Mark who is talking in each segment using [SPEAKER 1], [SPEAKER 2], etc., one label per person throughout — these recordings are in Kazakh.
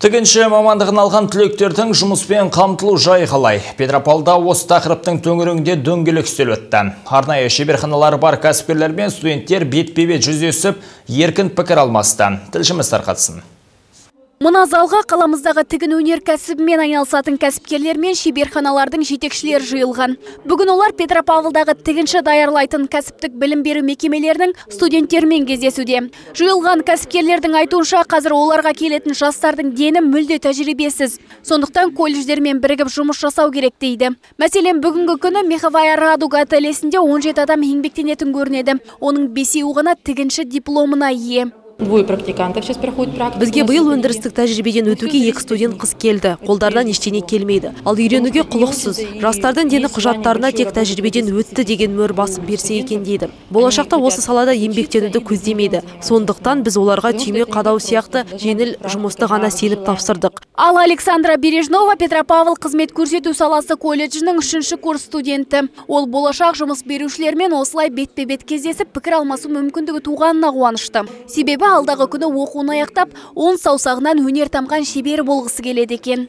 [SPEAKER 1] Тігінші мамандығын алған түлектердің жұмыспен қамтылу жайы қалай? Петропавлда осы тақырыптың төңірегінде дөңгелек үстел өтті. Арнайы шеберханалары бар кәсіпкерлер мен студенттер бетпе-бет жүздесіп, еркін пікір алмасты. Тілшіміз тарқатсын.
[SPEAKER 2] Мына залға қаламыздағы тігін өнеркәсібімен айналысатын кәсіпкерлер мен шеберханалардың жетекшілері жиылған. Бүгін олар Петропавлдағы тігінші даярлайтын кәсіптік білім беру мекемелерінің студенттермен кездесуде. Жиылған кәсіпкерлердің айтуынша, қазір оларға келетін жастардың дені мүлде тәжірибесіз. Сондықтан колледждермен бірігіп жұмыс жасау керек дейді. Мәселен, бүгінгі күні Меховая Радуга ателесінде 17 адам еңбектенетін көрінеді. Оның 5-еуі ғана тігінші дипломына ие.
[SPEAKER 3] Двое практикантов сейчас проходит практику.
[SPEAKER 4] Бізге биыл өндірістік тәжірибеден өтуге 2 студент қыз келді. Қолдардан ештеңе келмейді. Ал үйренуге құлықсыз. Жастардың дені құжаттарына тек тәжірибеден өтті деген мөр басып берсе екен дейді. Болашақта осы салада еңбектенуді көздемейді. Сондықтан біз оларға түйме қадау сияқты жеңіл жұмысты ғана сеніп тапсырдық.
[SPEAKER 2] Ал Александра Бережнова Петропавл қызмет көрсету саласы колледжінің 3-ші курс студенті. Ол болашақ жұмыс берушілермен осылай бетпе-бет кездесіп пікір алмасу мүмкіндігі туғанына қуанышты. Себебі алдағы күні оқуын аяқтап, 10 саусағынан өнер тамған шебер болғысы келеді екен.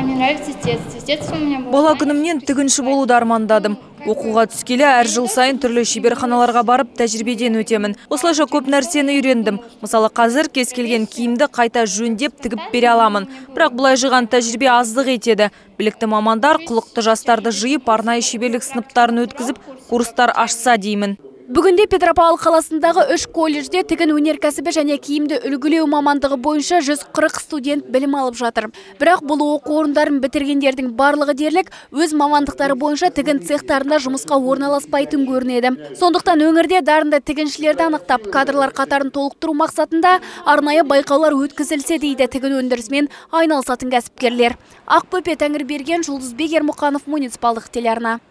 [SPEAKER 5] Бала күнімнен тігінші болуды армандадым. Оқуға түскелі әр жыл сайын түрлі шеберханаларға барып тәжірибеден өтемін. Осылайша көп нәрсені үйрендім. Мысалы, қазір кез келген киімді қайта жөндеп тігіп бере аламын. Бірақ бұлай жиған тәжірибе аздық етеді. Білікті мамандар құлықты жастарды жиып, арнайы шеберлік сыныптарын өткізіп, курстар ашса деймін.
[SPEAKER 2] Бүгінде Петропавл қаласындағы 3 колледжде тігін өнеркәсібі және киімді үлгілеу мамандығы бойынша 140 студент білім алып жатыр. Бірақ бұл оқу орындарын бітіргендердің барлығы дерлік өз мамандықтары бойынша тігін цехтарында жұмысқа орналаспайтын көрінеді. Сондықтан өңірде дарынды тігіншілерді анықтап, кадрлар қатарын толықтыру мақсатында арнайы байқаулар өткізілсе дейді тігін өндірісімен айналысатын кәсіпкерлер. Ақбөпе Тәңірберген, Жұлдызбек Ермұқанов, муниципалдық телеарна.